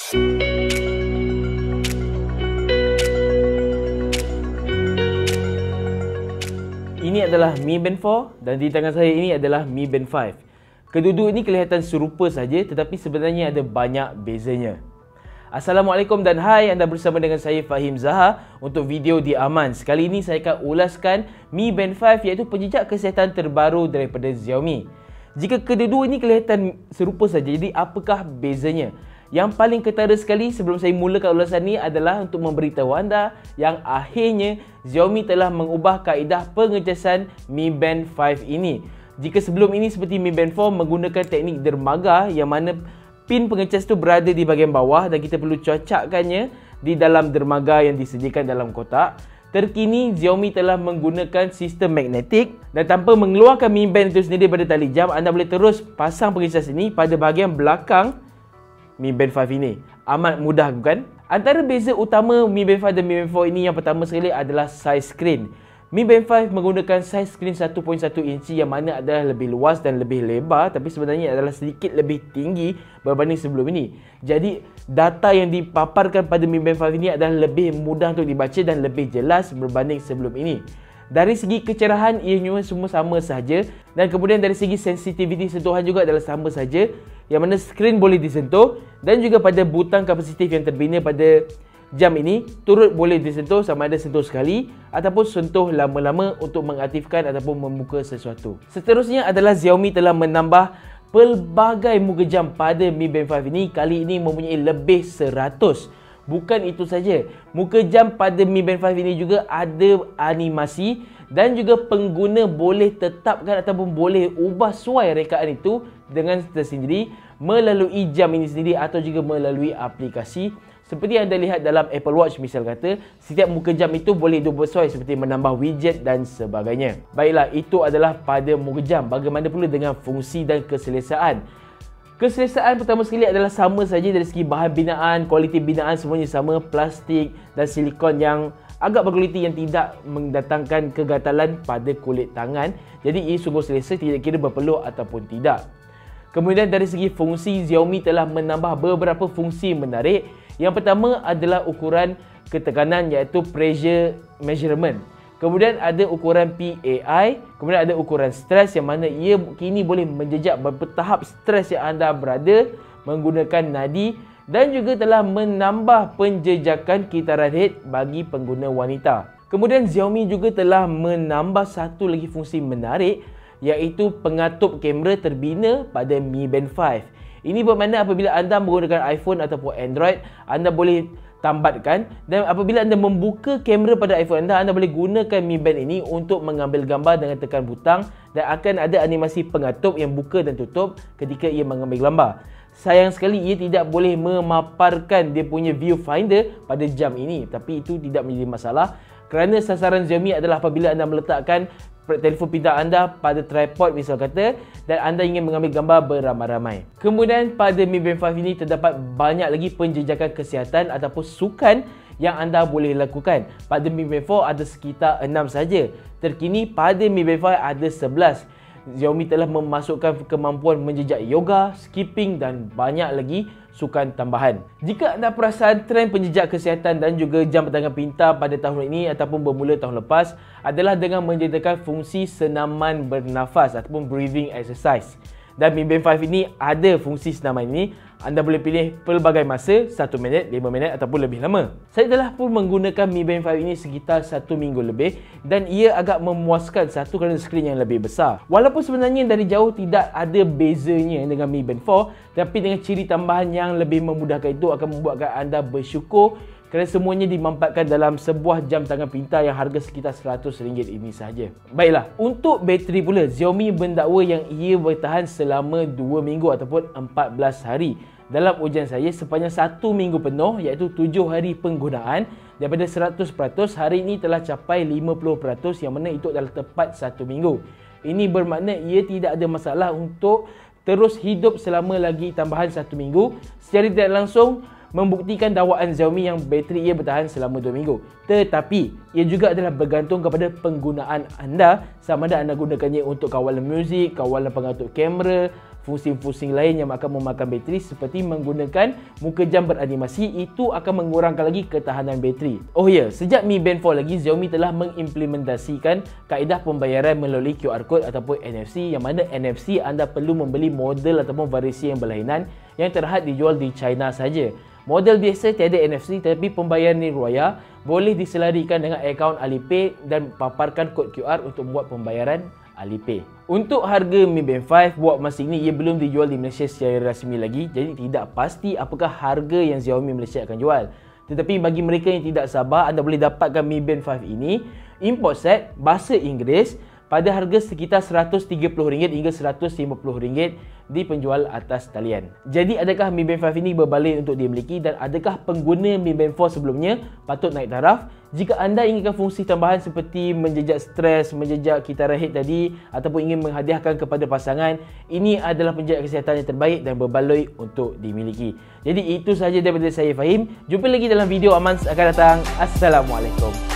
Ini adalah Mi Band 4 dan di tangan saya ini adalah Mi Band 5. Kedua-dua ini kelihatan serupa saja tetapi sebenarnya ada banyak bezanya. Assalamualaikum dan hai, anda bersama dengan saya Fahim Zaha untuk video di Aman. Sekali ini saya akan ulaskan Mi Band 5 iaitu penjejak kesihatan terbaru daripada Xiaomi. Jika kedua-dua ini kelihatan serupa saja, jadi apakah bezanya? Yang paling ketara sekali sebelum saya mulakan ulasan ini adalah untuk memberitahu anda yang akhirnya Xiaomi telah mengubah kaedah pengecasan Mi Band 5 ini. Jika sebelum ini seperti Mi Band 4 menggunakan teknik dermaga yang mana pin pengecas itu berada di bahagian bawah dan kita perlu cocokkannya di dalam dermaga yang disediakan dalam kotak. Terkini Xiaomi telah menggunakan sistem magnetik dan tanpa mengeluarkan Mi Band itu sendiri daripada tali jam, anda boleh terus pasang pengecas ini pada bahagian belakang Mi Band 5 ini. Amat mudah bukan? Antara beza utama Mi Band 5 dan Mi Band 4 ini yang pertama sekali adalah saiz skrin. Mi Band 5 menggunakan saiz skrin 1.1 inci yang mana adalah lebih luas dan lebih lebar, tapi sebenarnya adalah sedikit lebih tinggi berbanding sebelum ini. Jadi data yang dipaparkan pada Mi Band 5 ini adalah lebih mudah untuk dibaca dan lebih jelas berbanding sebelum ini. Dari segi kecerahan ianya semua sama sahaja dan kemudian dari segi sensitiviti sentuhan juga adalah sama sahaja, yang mana skrin boleh disentuh dan juga pada butang kapasitif yang terbina pada jam ini turut boleh disentuh sama ada sentuh sekali ataupun sentuh lama-lama untuk mengaktifkan ataupun membuka sesuatu. Seterusnya adalah Xiaomi telah menambah pelbagai muka jam pada Mi Band 5 ini. Kali ini mempunyai lebih 100. Bukan itu saja, muka jam pada Mi Band 5 ini juga ada animasi dan juga pengguna boleh tetapkan ataupun boleh ubah suai rekaan itu dengan tersendiri melalui jam ini sendiri atau juga melalui aplikasi. Seperti yang anda lihat dalam Apple Watch misal kata, setiap muka jam itu boleh diubah seperti menambah widget dan sebagainya. Baiklah, itu adalah pada muka jam. Bagaimana pula dengan fungsi dan keselesaan? Keselesaan pertama sekali adalah sama saja dari segi bahan binaan, kualiti binaan semuanya sama, plastik dan silikon yang agak berkualiti yang tidak mendatangkan kegatalan pada kulit tangan. Jadi ia sungguh selesa, tidak kira berpeluh ataupun tidak. Kemudian dari segi fungsi, Xiaomi telah menambah beberapa fungsi menarik. Yang pertama adalah ukuran ketekanan iaitu pressure measurement. Kemudian ada ukuran PAI, kemudian ada ukuran stres yang mana ia kini boleh menjejak berapa tahap stres yang anda berada menggunakan nadi dan juga telah menambah penjejakan kitaran head bagi pengguna wanita. Kemudian Xiaomi juga telah menambah satu lagi fungsi menarik iaitu pengatup kamera terbina pada Mi Band 5. Ini bermakna apabila anda menggunakan iPhone ataupun Android, anda boleh tambatkan dan apabila anda membuka kamera pada iPhone anda, anda boleh gunakan Mi Band ini untuk mengambil gambar dengan tekan butang dan akan ada animasi pengatup yang buka dan tutup ketika ia mengambil gambar. Sayang sekali ia tidak boleh memaparkan dia punya viewfinder pada jam ini, tapi itu tidak menjadi masalah kerana sasaran Xiaomi adalah apabila anda meletakkan telefon pintar anda pada tripod misal kata dan anda ingin mengambil gambar beramai-ramai. Kemudian pada Mi Band 5 ini terdapat banyak lagi penjejakan kesihatan ataupun sukan yang anda boleh lakukan. Pada Mi Band 4 ada sekitar 6 saja. Terkini pada Mi Band 5 ada 11. Xiaomi telah memasukkan kemampuan menjejak yoga, skipping dan banyak lagi sukan tambahan. Jika anda perasan trend penjejak kesihatan dan juga jam tangan pintar pada tahun ini ataupun bermula tahun lepas adalah dengan menyediakan fungsi senaman bernafas ataupun breathing exercise. Dan Mi Band 5 ini ada fungsi senaman ini. Anda boleh pilih pelbagai masa, 1 minit, 5 minit ataupun lebih lama. Saya telah pun menggunakan Mi Band 5 ini sekitar 1 minggu lebih dan ia agak memuaskan, satu kerana skrin yang lebih besar. Walaupun sebenarnya dari jauh tidak ada bezanya dengan Mi Band 4, tapi dengan ciri tambahan yang lebih memudahkan itu akan membuatkan anda bersyukur kerana semuanya dimampatkan dalam sebuah jam tangan pintar yang harga sekitar RM100 ini sahaja. Baiklah, untuk bateri pula, Xiaomi mendakwa yang ia bertahan selama 2 minggu ataupun 14 hari. Dalam ujian saya, sepanjang 1 minggu penuh iaitu 7 hari penggunaan, daripada 100%, hari ini telah capai 50% yang mana itu adalah tepat 1 minggu. Ini bermakna ia tidak ada masalah untuk terus hidup selama lagi tambahan 1 minggu. Secara tidak langsung membuktikan dakwaan Xiaomi yang bateri ia bertahan selama 2 minggu. Tetapi ia juga adalah bergantung kepada penggunaan anda, sama ada anda gunakannya untuk kawalan muzik, kawalan pengatup kamera, fungsi-fungsi lain yang akan memakan bateri seperti menggunakan muka jam beranimasi, itu akan mengurangkan lagi ketahanan bateri. Oh ya, sejak Mi Band 4 lagi, Xiaomi telah mengimplementasikan kaedah pembayaran melalui QR Code ataupun NFC, yang mana NFC anda perlu membeli model ataupun variasi yang berlainan yang terhad dijual di China saja. Model biasa tiada NFC, tetapi pembayaran nirwaya boleh diselarikan dengan akaun Alipay dan paparkan kod QR untuk membuat pembayaran Alipay. Untuk harga Mi Band 5 buat masa ini ia belum dijual di Malaysia secara rasmi lagi, jadi tidak pasti apakah harga yang Xiaomi Malaysia akan jual. Tetapi bagi mereka yang tidak sabar, anda boleh dapatkan Mi Band 5 ini import set bahasa Inggeris pada harga sekitar RM130 hingga RM150 di penjual atas talian. Jadi adakah Mi Band 5 ini berbaloi untuk dimiliki, dan adakah pengguna Mi Band 4 sebelumnya patut naik taraf? Jika anda inginkan fungsi tambahan seperti menjejak stres, menjejak kitaran head tadi, ataupun ingin menghadiahkan kepada pasangan, ini adalah penjejak kesihatan yang terbaik dan berbaloi untuk dimiliki. Jadi itu sahaja daripada saya Fahim. Jumpa lagi dalam video Amans akan datang. Assalamualaikum.